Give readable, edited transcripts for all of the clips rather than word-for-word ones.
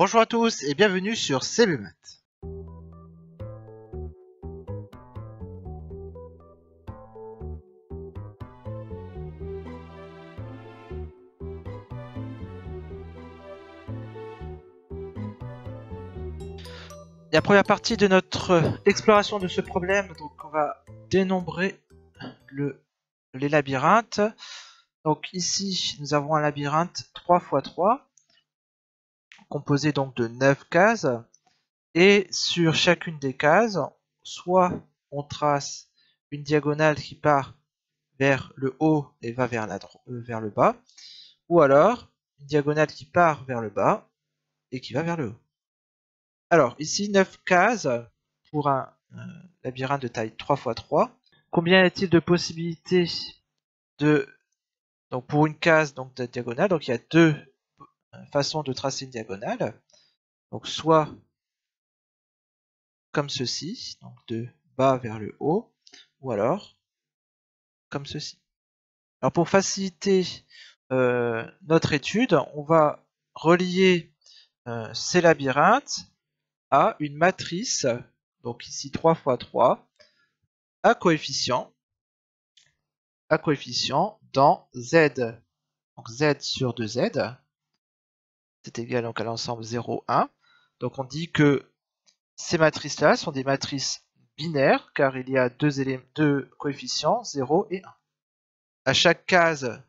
Bonjour à tous et bienvenue sur CBMath. La première partie de notre exploration de ce problème, donc on va dénombrer les labyrinthes. Donc ici, nous avons un labyrinthe 3×3, composé donc de 9 cases. Et sur chacune des cases, soit on trace une diagonale qui part vers le haut et va vers le bas, ou alors une diagonale qui part vers le bas et qui va vers le haut. Alors, ici, 9 cases pour un labyrinthe de taille 3×3. Combien y a-t-il de possibilités donc pour une case de diagonale? Donc, il y a deux façons de tracer une diagonale. Donc, soit comme ceci, donc de bas vers le haut, ou alors comme ceci. Alors, pour faciliter notre étude, on va relier ces labyrinthes à une matrice, donc ici 3×3, à coefficient dans Z. Donc Z sur 2Z, c'est égal donc à l'ensemble 0, 1. Donc on dit que ces matrices-là sont des matrices binaires, car il y a deux coefficients, 0 et 1. À chaque case,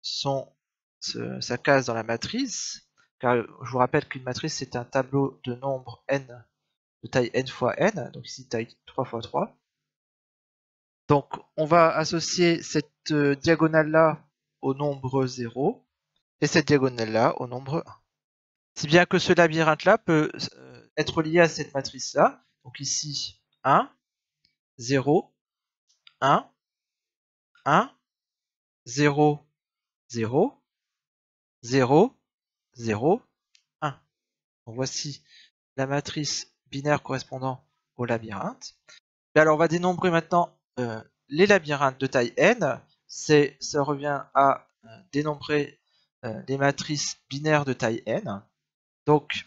sa case dans la matrice, car je vous rappelle qu'une matrice c'est un tableau de nombres n, de taille n fois n, donc ici taille 3×3. Donc on va associer cette diagonale-là au nombre 0 et cette diagonale-là au nombre 1. Si bien que ce labyrinthe-là peut être lié à cette matrice-là. Donc ici 1, 0, 1, 1, 0, 0, 0, 0, 1. Donc voici la matrice binaire correspondant au labyrinthe. Et alors on va dénombrer maintenant les labyrinthes de taille n. Ça revient à dénombrer les matrices binaires de taille n. Donc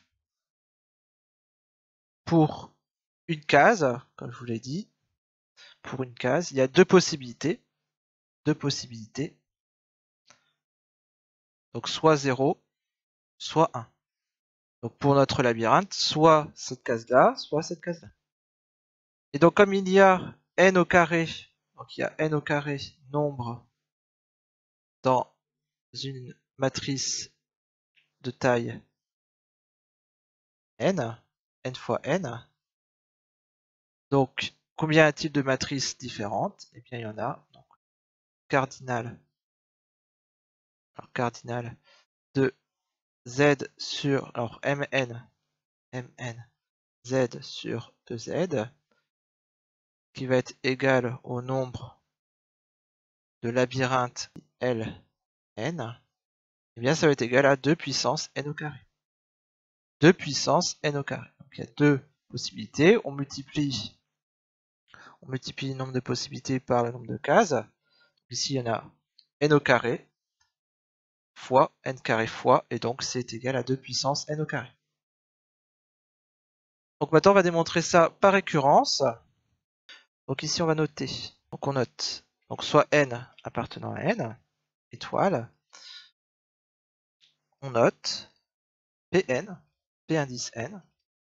pour une case, comme je vous l'ai dit, pour une case, il y a deux possibilités. Donc soit 0, soit 1. Donc pour notre labyrinthe, soit cette case-là, soit cette case-là. Et donc comme il y a n au carré, donc il y a n au carré nombre dans une matrice de taille n, n fois n. Donc combien y a-t-il de matrices différentes? Eh bien il y en a. Donc, cardinal de z sur, alors mn z sur 2z, qui va être égal au nombre de labyrinthes Ln, et bien ça va être égal à 2 puissance n au carré. 2 puissance n au carré. Donc il y a deux possibilités. On multiplie le nombre de possibilités par le nombre de cases. Ici il y en a n au carré fois n carré fois, et donc c'est égal à 2 puissance n au carré. Donc maintenant on va démontrer ça par récurrence. Donc ici on va noter. Donc on note donc soit n appartenant à n, étoile. On note Pn, P indice n,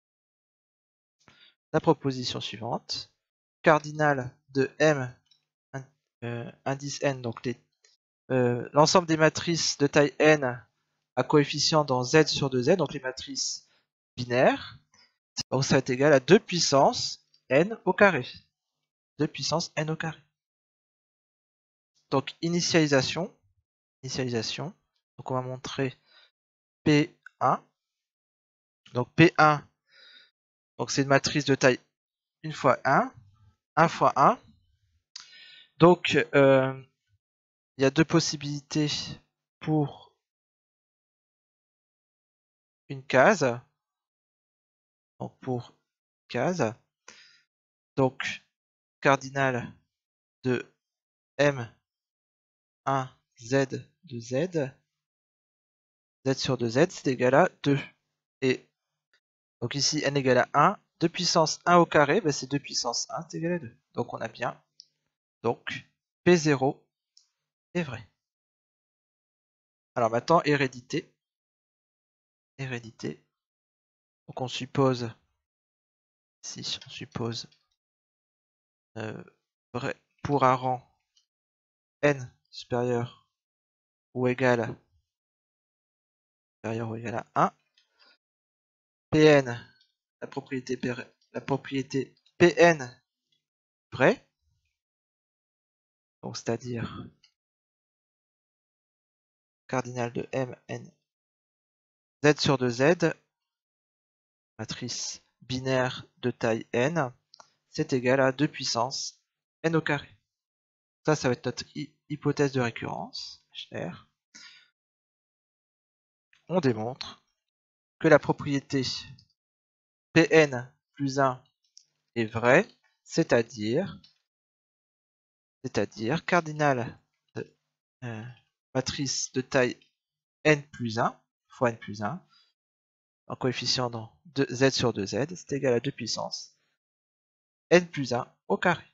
la proposition suivante. Cardinal de M indice n, donc l'ensemble des matrices de taille n à coefficient dans Z sur 2Z, donc les matrices binaires. Donc ça va être égal à 2 puissance n au carré. 2 puissance n au carré. Donc initialisation. Donc on va montrer P1. Donc P1, donc c'est une matrice de taille 1 fois 1, 1 fois 1. Donc il y a deux possibilités pour une case. Donc pour case. Donc cardinal de M1 Z de Z. Z sur 2Z, c'est égal à 2. Et Donc ici n égale à 1, 2 puissance 1 au carré, ben c'est 2 puissance 1, c'est égal à 2. Donc on a bien, donc P0 est vrai. Alors maintenant, hérédité. Hérédité. Donc on suppose, ici on suppose vrai pour un rang n supérieur ou égal à 1. Pn, la propriété Pn vrai. Donc c'est-à-dire cardinal de Mn z sur 2z, matrice binaire de taille n, c'est égal à 2 puissance n au carré. Ça va être notre hypothèse de récurrence, HR. On démontre que la propriété Pn plus 1 est vraie, c'est-à-dire cardinal de matrice de taille n plus 1 fois n plus 1 en coefficient de z sur 2z, c'est égal à 2 puissance n plus 1 au carré.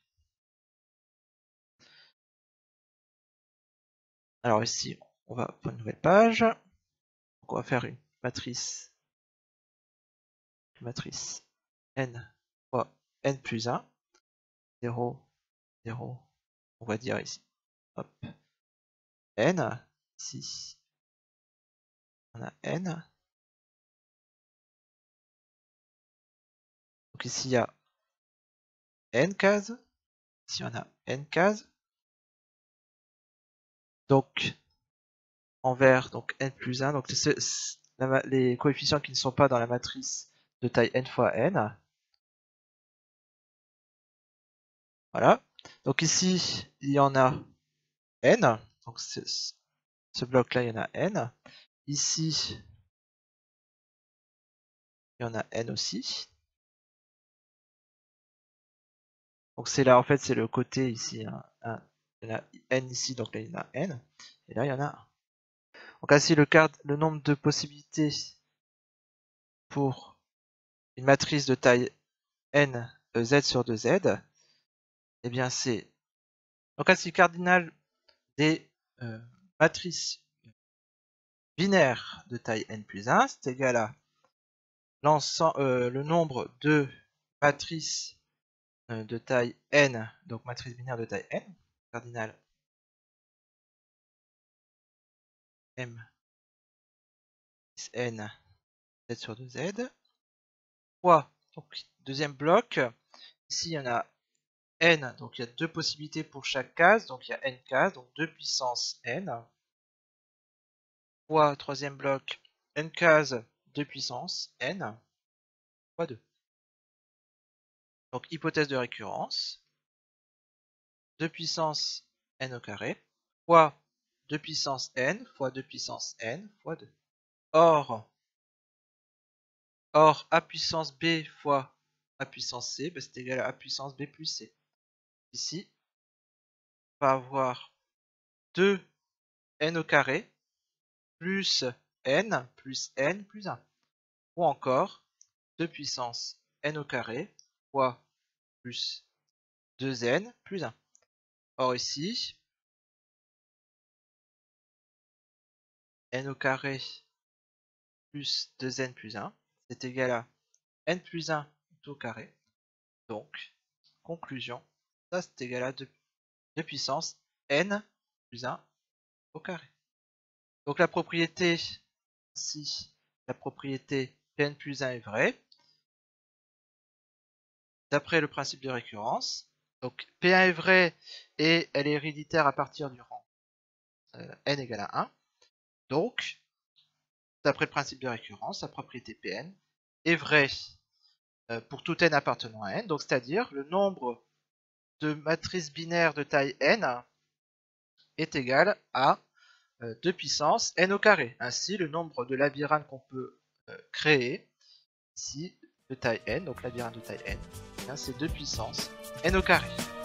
Alors ici, on va pour une nouvelle page. Donc on va faire une matrice n fois n plus 1, 0, 0, on va dire ici, hop, n, ici, on a n. Donc ici, il y a n cases, ici on a n cases. Donc, en vert, donc n plus 1, donc les coefficients qui ne sont pas dans la matrice de taille n fois n. Voilà. Donc ici, il y en a n. Donc ce bloc-là, il y en a n. Ici, il y en a n aussi. Donc c'est là, en fait, c'est le côté ici. Hein, il y en a n ici, donc là, il y en a n. Et là, il y en a 1. Donc ainsi, le nombre de possibilités pour une matrice de taille n z sur 2z, eh bien c'est donc ainsi cardinal des matrices binaires de taille n plus 1, c'est égal à le nombre de matrices de taille n, donc matrice binaire de taille n, cardinal m n z sur 2z, fois, donc deuxième bloc, ici il y en a n, donc il y a deux possibilités pour chaque case, donc il y a n cases, donc 2 puissance n, fois troisième bloc, n cases 2 puissance n, fois 2. Donc hypothèse de récurrence, 2 puissance n au carré, fois 2 puissance n, fois 2 puissance n, fois 2. Or a puissance b fois a puissance c, ben c'est égal à a puissance b plus c. Ici, on va avoir 2 n au carré plus n plus 1. Ou encore 2 puissance n au carré fois plus 2n plus 1. Or ici, n au carré plus 2n plus 1, c'est égal à n plus 1 tout au carré. Donc, conclusion, ça c'est égal à 2 puissance n plus 1 au carré. Donc la propriété, si la propriété Pn plus 1 est vraie, d'après le principe de récurrence, donc P1 est vrai et elle est héréditaire à partir du rang n égale à 1. Donc, d'après le principe de récurrence, la propriété Pn est vraie pour tout n appartenant à n, donc c'est-à-dire le nombre de matrices binaires de taille n est égal à 2 puissance n au carré. Ainsi, le nombre de labyrinthes qu'on peut créer ici de taille n, donc labyrinthe de taille n, c'est 2 puissance n au carré.